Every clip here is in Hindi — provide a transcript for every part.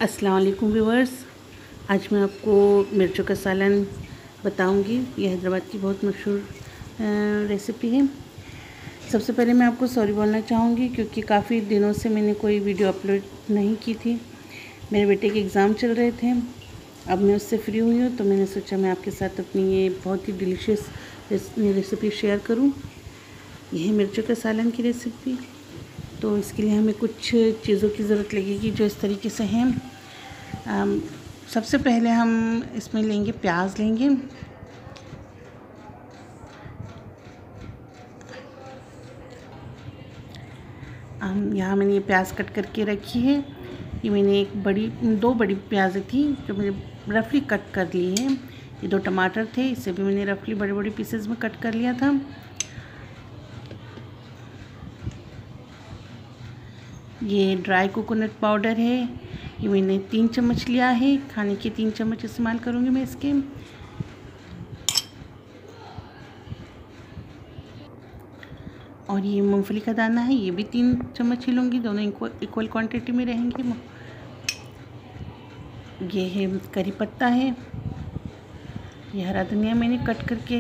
अस्सलाम वालेकुम व्यूअर्स। आज मैं आपको मिर्चों का सालन बताऊंगी। ये हैदराबाद की बहुत मशहूर रेसिपी है। सबसे पहले मैं आपको सॉरी बोलना चाहूँगी क्योंकि काफ़ी दिनों से मैंने कोई वीडियो अपलोड नहीं की थी। मेरे बेटे के एग्ज़ाम चल रहे थे। अब मैं उससे फ्री हुई हूँ तो मैंने सोचा मैं आपके साथ अपनी ये बहुत ही डिलीशियस रेसिपी शेयर करूँ। ये है मिर्चों का सालन की रेसिपी। तो इसके लिए हमें कुछ चीज़ों की ज़रूरत लगेगी जो इस तरीके से हैं। सबसे पहले हम इसमें लेंगे प्याज लेंगे। यहाँ मैंने ये प्याज कट करके रखी है। ये मैंने दो बड़ी प्याज थी जो मैंने रफली कट कर ली है। ये 2 टमाटर थे, इसे भी मैंने रफली बड़े बड़े पीसेस में कट कर लिया था। ये ड्राई कोकोनट पाउडर है, ये मैंने 3 चम्मच लिया है। खाने के 3 चम्मच इस्तेमाल करूँगी मैं इसके। और ये मूंगफली का दाना है, ये भी 3 चम्मच ही लूँगी, दोनों इक्वल क्वांटिटी में रहेंगे। ये है करी पत्ता है, ये हरा धनिया मैंने कट करके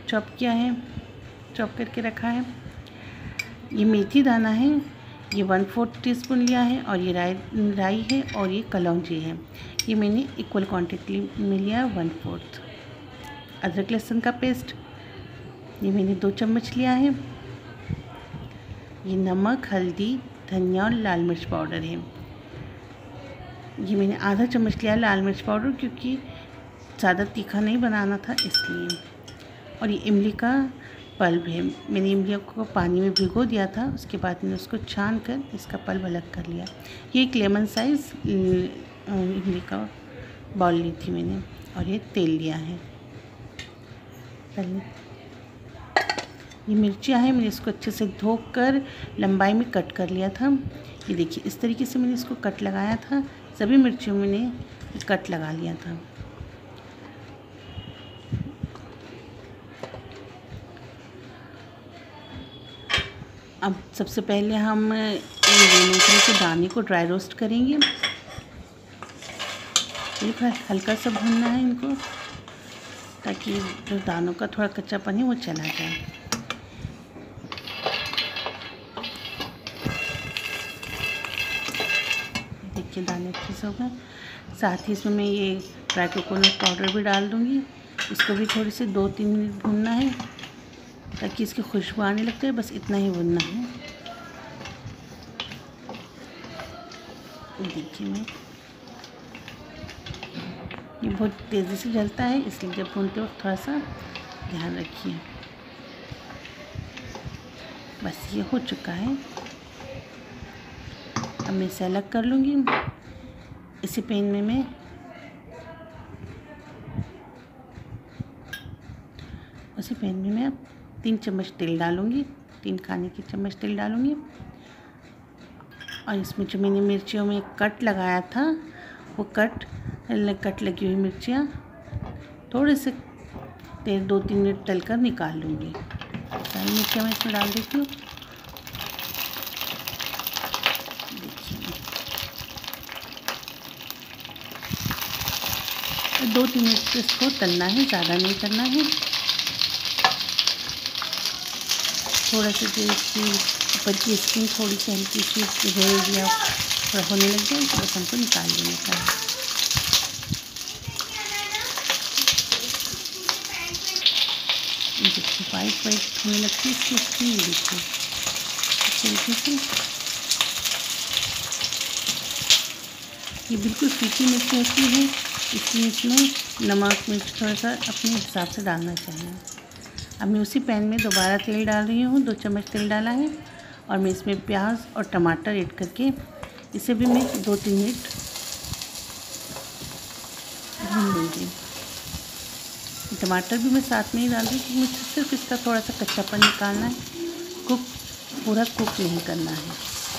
चॉप करके रखा है। ये मेथी दाना है, ये 1/4 टीस्पून लिया है। और ये राई है और ये कलौंजी है, ये मैंने इक्वल क्वांटिटी में लिया 1/4। अदरक लहसुन का पेस्ट ये मैंने 2 चम्मच लिया है। ये नमक, हल्दी, धनिया और लाल मिर्च पाउडर है, ये मैंने आधा चम्मच लिया लाल मिर्च पाउडर क्योंकि ज़्यादा तीखा नहीं बनाना था इसलिए। और ये इमली का पल्प है, मैंने इमली को पानी में भिगो दिया था, उसके बाद मैंने उसको छान कर इसका पल्प अलग कर लिया। ये एक लेमन साइज़ इमली का बाउल ली थी मैंने। और ये तेल लिया है। पहले ये मिर्चियाँ हैं, मैंने इसको अच्छे से धोकर लंबाई में कट कर लिया था। ये देखिए इस तरीके से मैंने इसको कट लगाया था। सभी मिर्चियों में मैंने कट लगा लिया था। अब सबसे पहले हम मूंगफली के दाने को ड्राई रोस्ट करेंगे। हल्का सा भूनना है इनको ताकि जो दानों का थोड़ा कच्चापन है वो चला जाए। देखिए दाने अच्छे से हो गए। साथ ही इसमें मैं ये ड्राई कोकोनट पाउडर भी डाल दूँगी। इसको भी थोड़ी सी 2-3 मिनट भूनना है ताकि इसकी खुशबू आने लगती है। बस इतना ही भूनना है। देखिए ये बहुत तेज़ी से जलता है, इसलिए जब भूनते वक्त थोड़ा सा ध्यान रखिए। बस ये हो चुका है। अब मैं इसे अलग कर लूँगी। इसी पैन में मैं उसी पैन में मैं 3 चम्मच तेल डालूँगी, 3 खाने के चम्मच तेल डालूँगी। और इसमें जो मैंने मिर्चियों में कट लगाया था वो कट लगी हुई मिर्चियाँ थोड़े से तेल 2-3 मिनट तलकर निकाल लूँगी। सारी मिर्चियाँ मैं इसमें डाल देती हूँ। देखिए 2-3 मिनट इसको तलना है, ज़्यादा नहीं करना है। थोड़ा सा जो इसकी ऊपर की स्किन थोड़ी सी हल्की सी रेड या थोड़ा होने लग जाए तो बस हमको निकाल लेने का है। देखिए वाइट होने लगती है इसकी स्किन। देखिए इस तरीके से ये बिल्कुल फीकी मिर्च होती है, इसलिए इसमें नमक मिर्च थोड़ा सा अपने हिसाब से डालना चाहिए। अब मैं उसी पैन में दोबारा तेल डाल रही हूँ, 2 चम्मच तेल डाला है। और मैं इसमें प्याज और टमाटर ऐड करके इसे भी मैं 2-3 मिनट भून लूँगी। टमाटर भी मैं साथ में ही डाल रही हूँ क्योंकि मुझे सिर्फ इसका थोड़ा सा कच्चापन निकालना है, पूरा कुक नहीं करना है।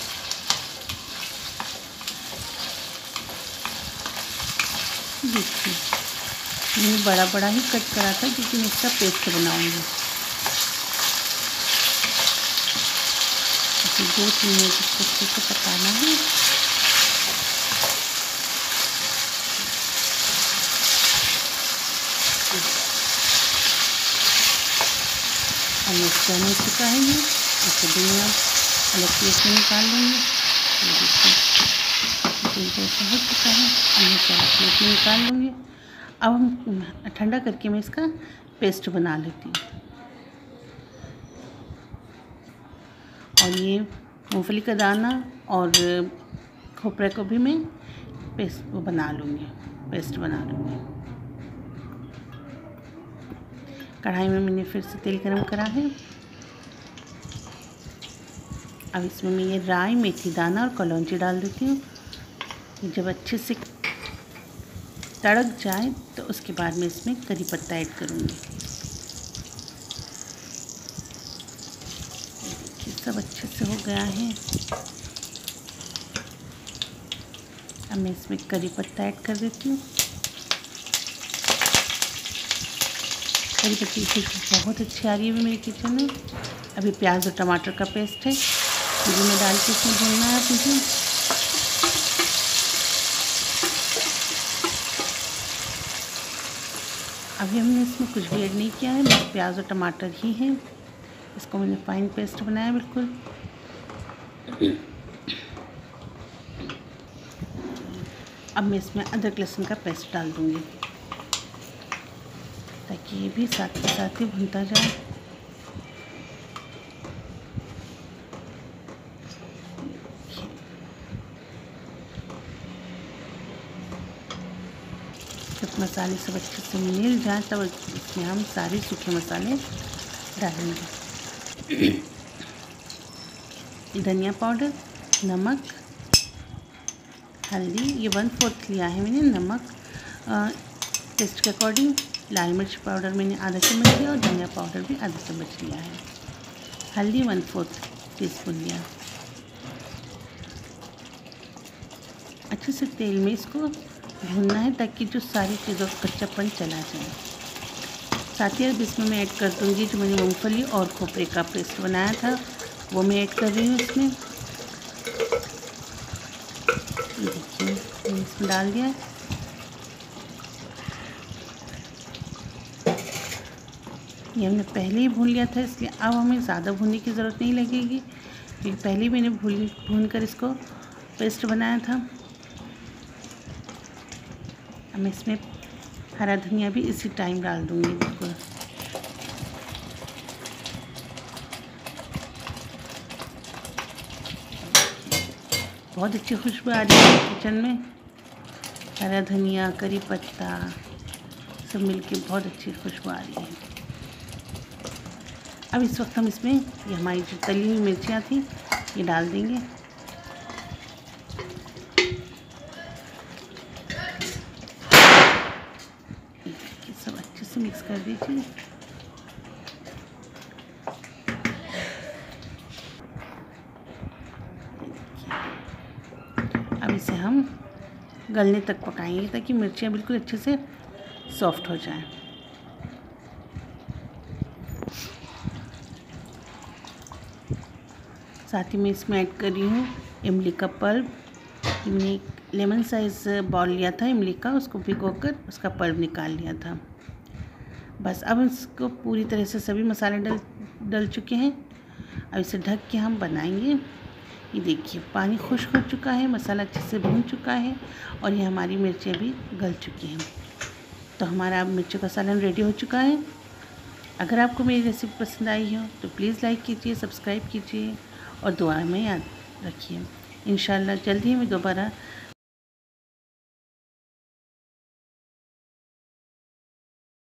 देखिए मैंने बड़ा ही कट करा था क्योंकि मैं इसका पेस्ट बनाऊँगी। 2-3 मिनट इसको अच्छे से पकाना है। ऑलमोस्ट डन हो चुका है ये। इसको धनिया अलग प्लेट में निकाल लेंगे। ये देखिए जैसा हो चुका है, मैं अलग प्लेट में निकाल लूँगी। अब हम ठंडा करके मैं इसका पेस्ट बना लेती हूँ। और ये मूंगफली का दाना और खोपरे को भी मैं पेस्ट बना लूँगी। कढ़ाई में मैंने फिर से तेल गरम करा है। अब इसमें मैं ये राई, मेथी दाना और कलौंजी डाल देती हूँ। जब अच्छे से तड़क जाए तो उसके बाद मैं इसमें करी पत्ता ऐड करूँगी। देखिए सब अच्छे से हो गया है। अब मैं इसमें करी पत्ता ऐड कर देती हूँ। करी पत्ते की खुशबू बहुत अच्छी आ रही है मेरे किचन में। अभी प्याज और टमाटर का पेस्ट है, ये मैं डाल के इसमें भूनना है मुझे। अभी हमने इसमें कुछ भी ऐड नहीं किया है, बस प्याज और टमाटर ही है। इसको मैंने फाइन पेस्ट बनाया बिल्कुल। अब मैं इसमें अदरक लहसुन का पेस्ट डाल दूँगी ताकि ये भी साथ के साथ ही भुनता जाए। जब मसाले सब अच्छे से मिल जाए तब इसमें हम सारे सूखे मसाले डालेंगे। धनिया पाउडर, नमक, हल्दी, ये 1/4 लिया है मैंने। नमक टेस्ट के अकॉर्डिंग। लाल मिर्च पाउडर मैंने आधा चम्मच लिया और धनिया पाउडर भी आधा चम्मच लिया है। हल्दी 1/4 टीस्पून लिया। अच्छे से तेल में इसको भूनना है ताकि जो सारी चीज़ों का कच्चापन चला जाए। साथ ही अब इसमें मैं ऐड कर दूँगी जो मैंने मूंगफली और खोपरे का पेस्ट बनाया था, वो मैं ऐड कर रही हूँ इसमें। देखिए मैंने इसमें डाल दिया है। ये हमने पहले ही भून लिया था, इसलिए अब हमें ज़्यादा भूनने की ज़रूरत नहीं लगेगी, क्योंकि पहले ही मैंने भून कर इसको पेस्ट बनाया था। अब मैं इसमें हरा धनिया भी इसी टाइम डाल दूँगी बिल्कुल। बहुत अच्छी खुशबू आ रही है किचन में। हरा धनिया, करी पत्ता सब मिलके बहुत अच्छी खुशबू आ रही है। अब इस वक्त हम इसमें ये हमारी जो तली हुई मिर्चियाँ थी ये डाल देंगे। सब अच्छे से मिक्स कर दीजिए। अब इसे हम गलने तक पकाएंगे ताकि मिर्चियाँ बिल्कुल अच्छे से सॉफ्ट हो जाएं। साथ ही मैं इसमें ऐड कर रही हूँ इमली का पल्प। मैंने एक लेमन साइज़ बॉल लिया था इमली का, उसको भिगोकर उसका पल्प निकाल लिया था। बस अब इसको पूरी तरह से सभी मसाले डल चुके हैं। अब इसे ढक के हम बनाएंगे। ये देखिए पानी खुश्क हो चुका है, मसाला अच्छे से भून चुका है और ये हमारी मिर्चें भी गल चुकी हैं। तो हमारा अब मिर्चों का सालन रेडी हो चुका है। अगर आपको मेरी रेसिपी पसंद आई हो तो प्लीज़ लाइक कीजिए, सब्सक्राइब कीजिए और दुआ में याद रखिए। इंशाल्लाह जल्दी ही मैं दोबारा